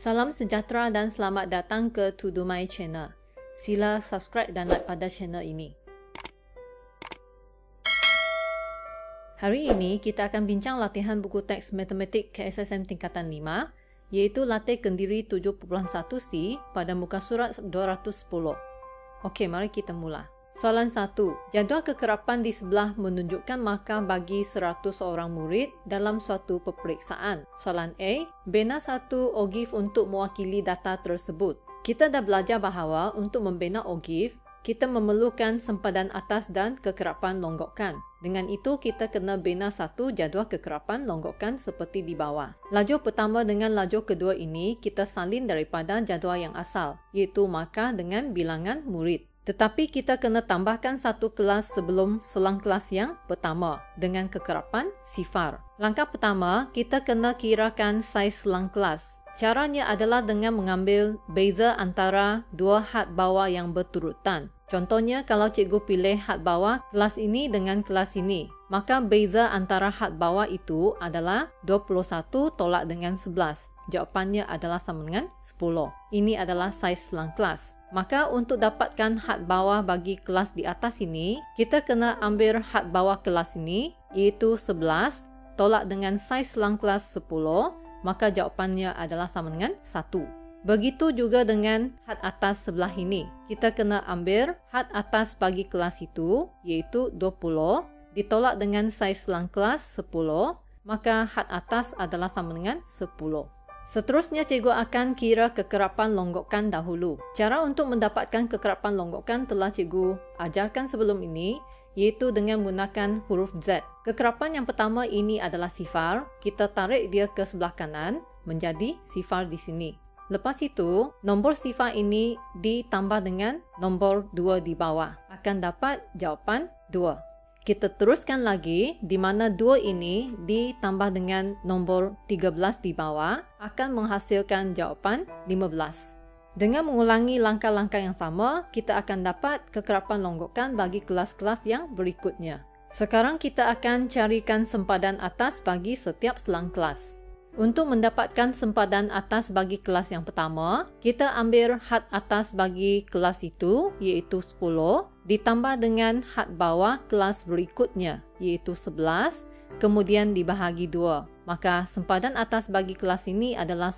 Salam sejahtera dan selamat datang ke To Do My Channel. Sila subscribe dan like pada channel ini. Hari ini kita akan bincang latihan buku teks matematik KSSM tingkatan 5, iaitu latih kendiri 7.1C pada muka surat 210. Okey, mari kita mula. Soalan 1. Jadual kekerapan di sebelah menunjukkan markah bagi 100 orang murid dalam suatu peperiksaan. Soalan A. Bina satu OGIF untuk mewakili data tersebut. Kita dah belajar bahawa untuk membina OGIF, kita memerlukan sempadan atas dan kekerapan longgokan. Dengan itu, kita kena bina satu jadual kekerapan longgokan seperti di bawah. Lajur pertama dengan lajur kedua ini, kita salin daripada jadual yang asal, iaitu markah dengan bilangan murid. Tetapi kita kena tambahkan satu kelas sebelum selang kelas yang pertama dengan kekerapan sifar. Langkah pertama, kita kena kirakan saiz selang kelas. Caranya adalah dengan mengambil beza antara dua had bawah yang berturutan. Contohnya, kalau cikgu pilih had bawah kelas ini dengan kelas ini, maka beza antara had bawah itu adalah 21 tolak dengan 11. Jawapannya adalah sama dengan 10. Ini adalah saiz selang kelas. Maka untuk dapatkan had bawah bagi kelas di atas ini, kita kena ambil had bawah kelas ini, iaitu 11, tolak dengan saiz selang kelas 10, maka jawapannya adalah sama dengan 1. Begitu juga dengan had atas sebelah ini. Kita kena ambil had atas bagi kelas itu, iaitu 20, ditolak dengan saiz selang kelas 10, maka had atas adalah sama dengan 10. Seterusnya, cikgu akan kira kekerapan longgokan dahulu. Cara untuk mendapatkan kekerapan longgokan telah cikgu ajarkan sebelum ini, iaitu dengan menggunakan huruf Z. Kekerapan yang pertama ini adalah sifar. Kita tarik dia ke sebelah kanan menjadi sifar di sini. Lepas itu, nombor sifar ini ditambah dengan nombor 2 di bawah. Akan dapat jawapan 2. Kita teruskan lagi, di mana 2 ini ditambah dengan nombor 13 di bawah akan menghasilkan jawapan 15. Dengan mengulangi langkah-langkah yang sama, kita akan dapat kekerapan longgokan bagi kelas-kelas yang berikutnya. Sekarang kita akan carikan sempadan atas bagi setiap selang kelas. Untuk mendapatkan sempadan atas bagi kelas yang pertama, kita ambil had atas bagi kelas itu, iaitu 10, ditambah dengan had bawah kelas berikutnya, iaitu 11, kemudian dibahagi 2. Maka sempadan atas bagi kelas ini adalah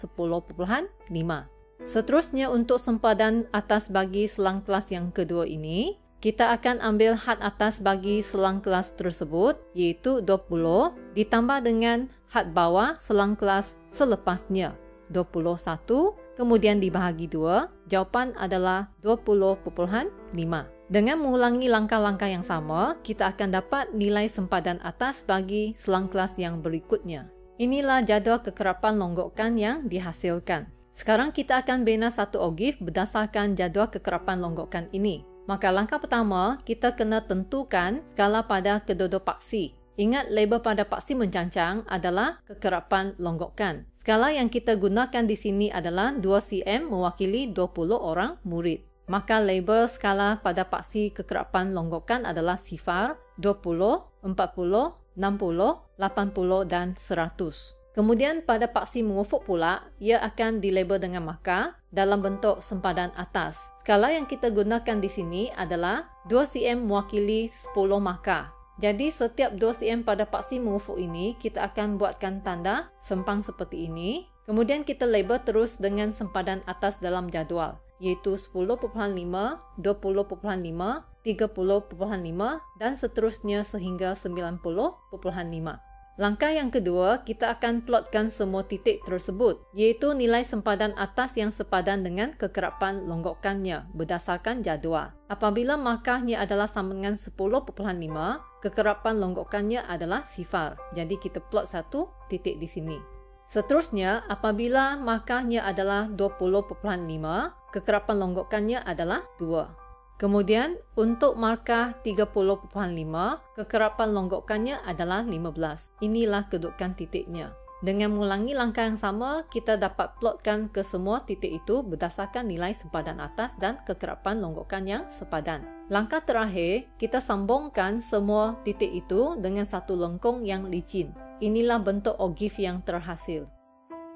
10.5. Seterusnya, untuk sempadan atas bagi selang kelas yang kedua ini, kita akan ambil had atas bagi selang kelas tersebut, iaitu 20, ditambah dengan had bawah selang kelas selepasnya, 21, kemudian dibahagi 2, jawapan adalah 20.5. Dengan mengulangi langkah-langkah yang sama, kita akan dapat nilai sempadan atas bagi selang kelas yang berikutnya. Inilah jadual kekerapan longgokan yang dihasilkan. Sekarang kita akan bina satu OGIF berdasarkan jadual kekerapan longgokan ini. Maka langkah pertama, kita kena tentukan skala pada kedua-dua paksi. Ingat, label pada paksi mencancang adalah kekerapan longgokan. Skala yang kita gunakan di sini adalah 2 cm mewakili 20 orang murid. Maka label skala pada paksi kekerapan longgokan adalah sifar, 20, 40, 60, 80 dan 100. Kemudian pada paksi mengufuk pula, ia akan dilabel dengan markah dalam bentuk sempadan atas. Skala yang kita gunakan di sini adalah 2 cm mewakili 10 markah. Jadi setiap 2 cm pada paksi mengufuk ini, kita akan buatkan tanda sempang seperti ini. Kemudian kita label terus dengan sempadan atas dalam jadual, iaitu 10.5, 20.5, 30.5 dan seterusnya sehingga 90.5. Langkah yang kedua, kita akan plotkan semua titik tersebut, iaitu nilai sempadan atas yang sepadan dengan kekerapan longgokannya berdasarkan jadual. Apabila markahnya adalah sama dengan 10.5, kekerapan longgokannya adalah sifar. Jadi kita plot satu titik di sini. Seterusnya, apabila markahnya adalah 20.5, kekerapan longgokannya adalah 2. Kemudian, untuk markah 30.5, kekerapan longgokannya adalah 15. Inilah kedudukan titiknya. Dengan mengulangi langkah yang sama, kita dapat plotkan ke semua titik itu berdasarkan nilai sempadan atas dan kekerapan longgokan yang sepadan. Langkah terakhir, kita sambungkan semua titik itu dengan satu lengkung yang licin. Inilah bentuk OGIF yang terhasil.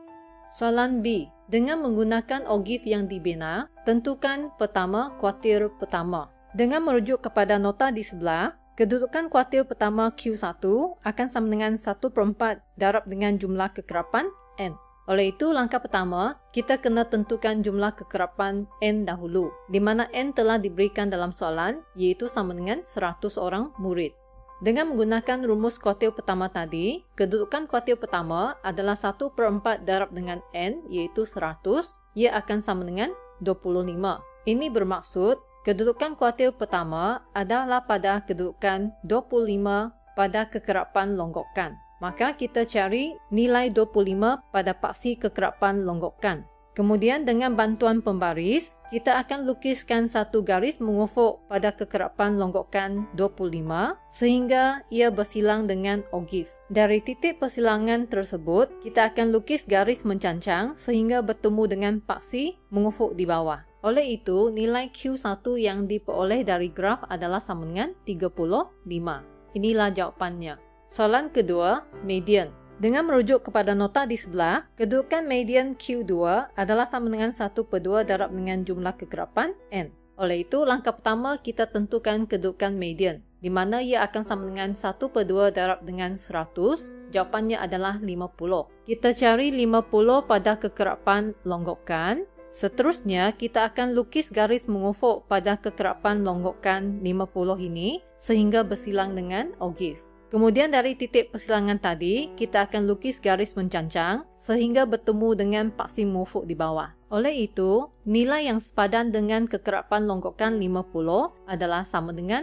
Soalan B. Dengan menggunakan ogive yang dibina, tentukan pertama kuartil pertama. Dengan merujuk kepada nota di sebelah, kedudukan kuartil pertama Q1 akan sama dengan 1/4 darab dengan jumlah kekerapan N. Oleh itu, langkah pertama, kita kena tentukan jumlah kekerapan N dahulu, di mana N telah diberikan dalam soalan, iaitu sama dengan 100 orang murid. Dengan menggunakan rumus kuartil pertama tadi, kedudukan kuartil pertama adalah 1/4 darab dengan N, iaitu 100, ia akan sama dengan 25. Ini bermaksud, kedudukan kuartil pertama adalah pada kedudukan 25 pada kekerapan longgokan. Maka kita cari nilai 25 pada paksi kekerapan longgokan. Kemudian dengan bantuan pembaris, kita akan lukiskan satu garis mengufuk pada kekerapan longgokan 25 sehingga ia bersilang dengan ogive. Dari titik persilangan tersebut, kita akan lukis garis mencancang sehingga bertemu dengan paksi mengufuk di bawah. Oleh itu, nilai Q1 yang diperoleh dari graf adalah sama dengan 35. Inilah jawapannya. Soalan kedua, median. Dengan merujuk kepada nota di sebelah, kedudukan median Q2 adalah sama dengan 1/2 darab dengan jumlah kekerapan N. Oleh itu, langkah pertama kita tentukan kedudukan median, di mana ia akan sama dengan 1/2 darab dengan 100, jawapannya adalah 50. Kita cari 50 pada kekerapan longgokan. Seterusnya, kita akan lukis garis mengufuk pada kekerapan longgokan 50 ini sehingga bersilang dengan ogive. Kemudian dari titik persilangan tadi, kita akan lukis garis mencancang sehingga bertemu dengan paksi mengufuk di bawah. Oleh itu, nilai yang sepadan dengan kekerapan longgokan 50 adalah sama dengan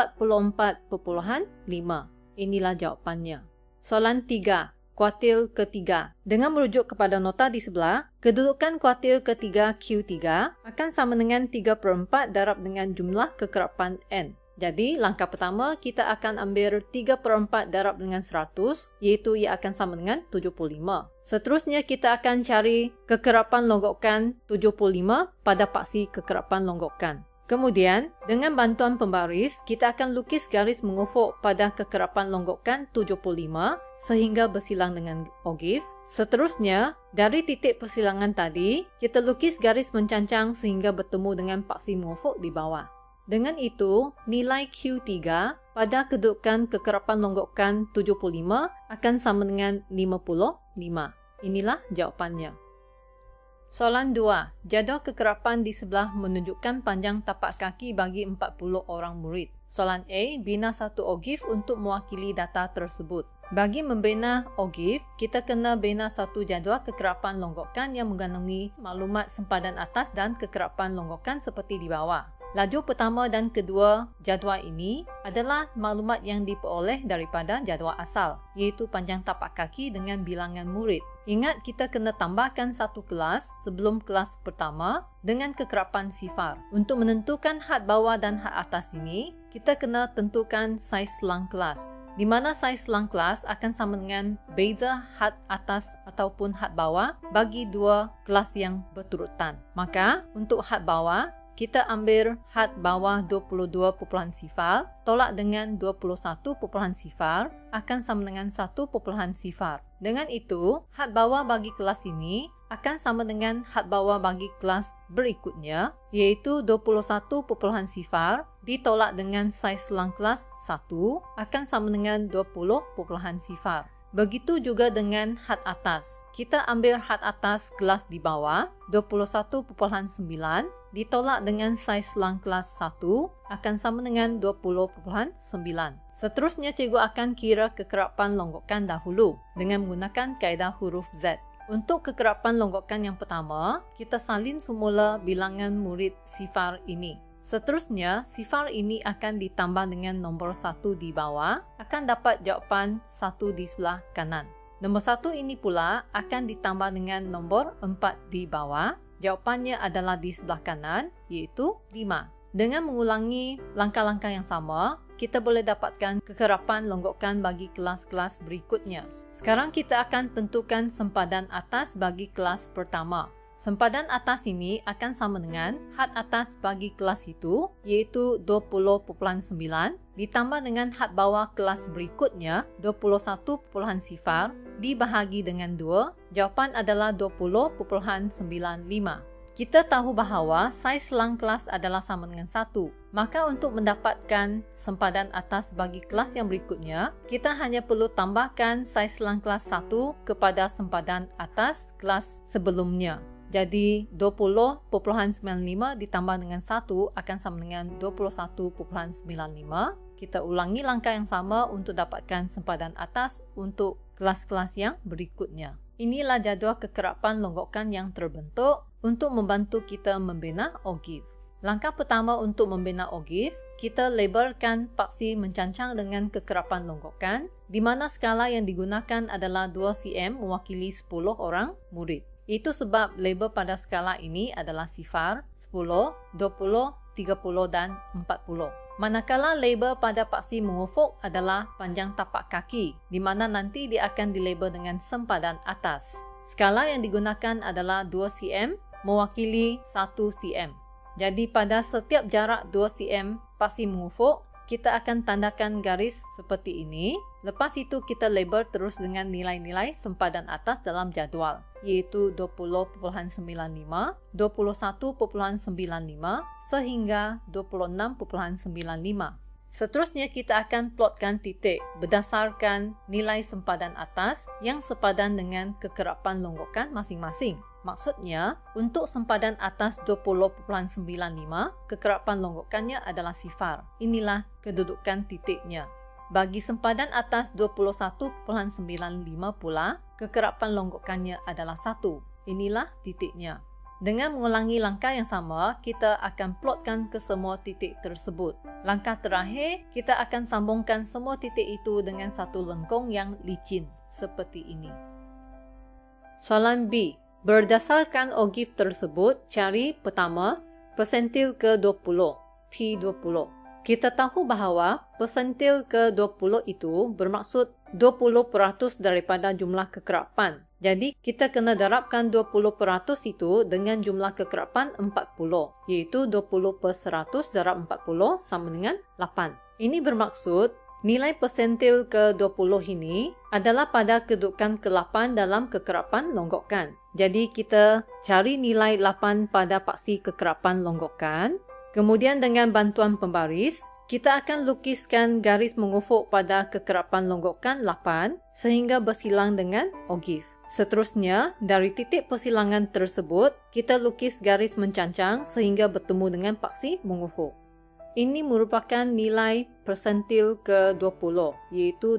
44,5. Inilah jawapannya. Soalan 3. Kuartil ketiga. Dengan merujuk kepada nota di sebelah, kedudukan kuartil ketiga Q3 akan sama dengan 3/4 darab dengan jumlah kekerapan N. Jadi, langkah pertama kita akan ambil 3/4 darab dengan 100, iaitu ia akan sama dengan 75. Seterusnya, kita akan cari kekerapan longgokan 75 pada paksi kekerapan longgokan. Kemudian, dengan bantuan pembaris, kita akan lukis garis mengufuk pada kekerapan longgokan 75 sehingga bersilang dengan ogive. Seterusnya, dari titik persilangan tadi, kita lukis garis mencancang sehingga bertemu dengan paksi mengufuk di bawah. Dengan itu, nilai Q3 pada kedudukan kekerapan longgokan 75 akan sama dengan 55. Inilah jawapannya. Soalan 2. Jadual kekerapan di sebelah menunjukkan panjang tapak kaki bagi 40 orang murid. Soalan A. Bina satu ogive untuk mewakili data tersebut. Bagi membina ogive, kita kena bina satu jadual kekerapan longgokan yang mengandungi maklumat sempadan atas dan kekerapan longgokan seperti di bawah. Laju pertama dan kedua jadual ini adalah maklumat yang diperoleh daripada jadual asal, iaitu panjang tapak kaki dengan bilangan murid. Ingat, kita kena tambahkan satu kelas sebelum kelas pertama dengan kekerapan sifar. Untuk menentukan had bawah dan had atas ini, kita kena tentukan saiz selang kelas, di mana saiz selang kelas akan sama dengan beza had atas ataupun had bawah bagi dua kelas yang berturutan. Maka, untuk had bawah, kita ambil had bawah 22,0 tolak dengan 21,0 akan sama dengan 1,0. Dengan itu, had bawah bagi kelas ini akan sama dengan had bawah bagi kelas berikutnya, iaitu 21,0 ditolak dengan saiz selang kelas 1 akan sama dengan 20,0. Begitu juga dengan had atas. Kita ambil had atas kelas di bawah, 21,9 ditolak dengan saiz selang kelas 1 akan sama dengan 20,9. Seterusnya, cikgu akan kira kekerapan longgokan dahulu dengan menggunakan kaedah huruf Z. Untuk kekerapan longgokan yang pertama, kita salin semula bilangan murid sifar ini. Seterusnya, sifar ini akan ditambah dengan nombor 1 di bawah, akan dapat jawapan 1 di sebelah kanan. Nombor 1 ini pula akan ditambah dengan nombor 4 di bawah, jawapannya adalah di sebelah kanan, iaitu 5. Dengan mengulangi langkah-langkah yang sama, kita boleh dapatkan kekerapan longgokan bagi kelas-kelas berikutnya. Sekarang kita akan tentukan sempadan atas bagi kelas pertama. Sempadan atas ini akan sama dengan had atas bagi kelas itu, iaitu 20,9 ditambah dengan had bawah kelas berikutnya 21,0 dibahagi dengan 2, jawapan adalah 20.95. Kita tahu bahawa saiz selang kelas adalah sama dengan 1. Maka untuk mendapatkan sempadan atas bagi kelas yang berikutnya, kita hanya perlu tambahkan saiz selang kelas 1 kepada sempadan atas kelas sebelumnya. Jadi 20.95 ditambah dengan 1 akan sama dengan 21.95. Kita ulangi langkah yang sama untuk dapatkan sempadan atas untuk kelas-kelas yang berikutnya. Inilah jadual kekerapan longgokan yang terbentuk untuk membantu kita membina ogive. Langkah pertama untuk membina ogive, kita labelkan paksi mencancang dengan kekerapan longgokan, di mana skala yang digunakan adalah 2 cm mewakili 10 orang murid. Itu sebab label pada skala ini adalah sifar, 10, 20, 30 dan 40. Manakala label pada paksi mengufuk adalah panjang tapak kaki, di mana nanti dia akan dilabel dengan sempadan atas. Skala yang digunakan adalah 2 cm mewakili 1 cm. Jadi pada setiap jarak 2 cm paksi mengufuk, kita akan tandakan garis seperti ini. Lepas itu kita label terus dengan nilai-nilai sempadan atas dalam jadual, iaitu 20.95, 21.95 sehingga 26.95. Seterusnya kita akan plotkan titik berdasarkan nilai sempadan atas yang sepadan dengan kekerapan longgokan masing-masing. Maksudnya, untuk sempadan atas 20.95, kekerapan longgokannya adalah sifar. Inilah kedudukan titiknya. Bagi sempadan atas 21.95 pula, kekerapan longgokannya adalah 1. Inilah titiknya. Dengan mengulangi langkah yang sama, kita akan plotkan ke semua titik tersebut. Langkah terakhir, kita akan sambungkan semua titik itu dengan satu lengkung yang licin, seperti ini. Soalan B. Berdasarkan ogive tersebut, cari pertama, persentil ke-20, P20. Kita tahu bahawa persentil ke-20 itu bermaksud 20% daripada jumlah kekerapan. Jadi, kita kena darabkan 20% itu dengan jumlah kekerapan 40, iaitu 20/100 darab 40 sama dengan 8. Ini bermaksud, nilai persentil ke-20 ini adalah pada kedudukan ke-8 dalam kekerapan longgokan. Jadi, kita cari nilai 8 pada paksi kekerapan longgokan. Kemudian dengan bantuan pembaris, kita akan lukiskan garis mengufuk pada kekerapan longgokan 8 sehingga bersilang dengan ogive. Seterusnya, dari titik persilangan tersebut, kita lukis garis mencancang sehingga bertemu dengan paksi mengufuk. Ini merupakan nilai persentil ke-20, iaitu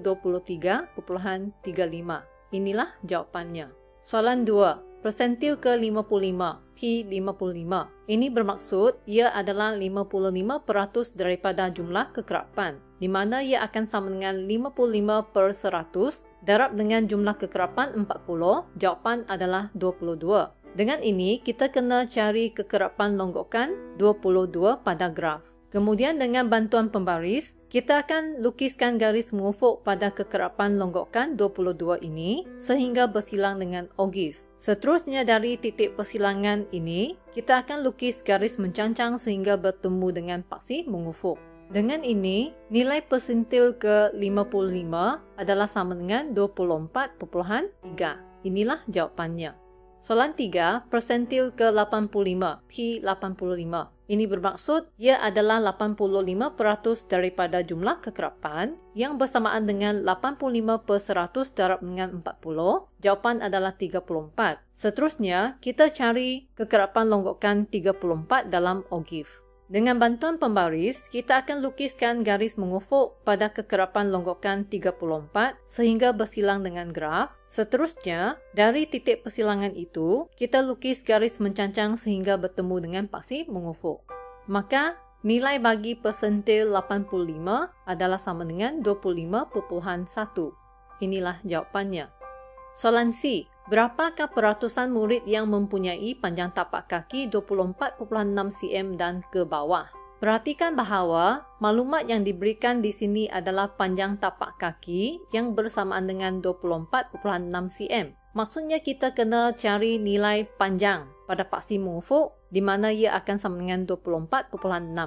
23.35. Inilah jawapannya. Soalan 2. Persentil ke-55, P55. Ini bermaksud ia adalah 55% daripada jumlah kekerapan, di mana ia akan sama dengan 55/100 darab dengan jumlah kekerapan 40, jawapan adalah 22. Dengan ini, kita kena cari kekerapan longgokan 22 pada graf. Kemudian dengan bantuan pembaris, kita akan lukiskan garis mengufuk pada kekerapan longgokan 22 ini sehingga bersilang dengan ogive. Seterusnya dari titik persilangan ini, kita akan lukis garis mencancang sehingga bertemu dengan paksi mengufuk. Dengan ini, nilai persentil ke-55 adalah sama dengan 24.3. Inilah jawapannya. Soalan 3, persentil ke-85, P85. Ini bermaksud ia adalah 85% daripada jumlah kekerapan yang bersamaan dengan 85/100 darab dengan 40. Jawapan adalah 34. Seterusnya, kita cari kekerapan longgokan 34 dalam ogive. Dengan bantuan pembaris, kita akan lukiskan garis mengufuk pada kekerapan longgokan 34 sehingga bersilang dengan graf. Seterusnya, dari titik persilangan itu, kita lukis garis mencancang sehingga bertemu dengan paksi mengufuk. Maka, nilai bagi persentil 85 adalah sama dengan 25.1. Inilah jawapannya. Soalan C. Berapakah peratusan murid yang mempunyai panjang tapak kaki 24.6 cm dan ke bawah? Perhatikan bahawa maklumat yang diberikan di sini adalah panjang tapak kaki yang bersamaan dengan 24.6 cm. Maksudnya kita kena cari nilai panjang pada paksi mengufuk di mana ia akan sama dengan 24.6.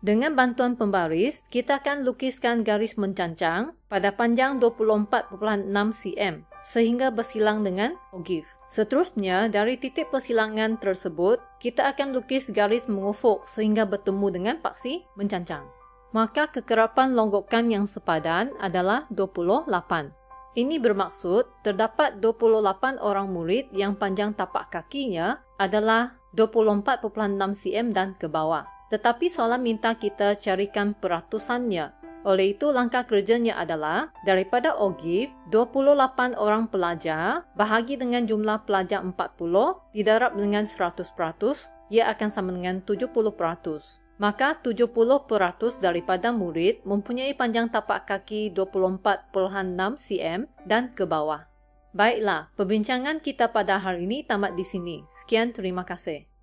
Dengan bantuan pembaris, kita akan lukiskan garis mencancang pada panjang 24.6 cm sehingga bersilang dengan ogive. Seterusnya, dari titik persilangan tersebut, kita akan lukis garis mengufuk sehingga bertemu dengan paksi mencancang. Maka kekerapan longgokan yang sepadan adalah 28. Ini bermaksud terdapat 28 orang murid yang panjang tapak kakinya adalah 24.6 cm dan ke bawah. Tetapi soalan minta kita carikan peratusannya. Oleh itu, langkah kerjanya adalah daripada ogive 28 orang pelajar bahagi dengan jumlah pelajar 40 didarab dengan 100%, ia akan sama dengan 70%. Maka 70% daripada murid mempunyai panjang tapak kaki 24.6 cm dan ke bawah. Baiklah, perbincangan kita pada hari ini tamat di sini. Sekian, terima kasih.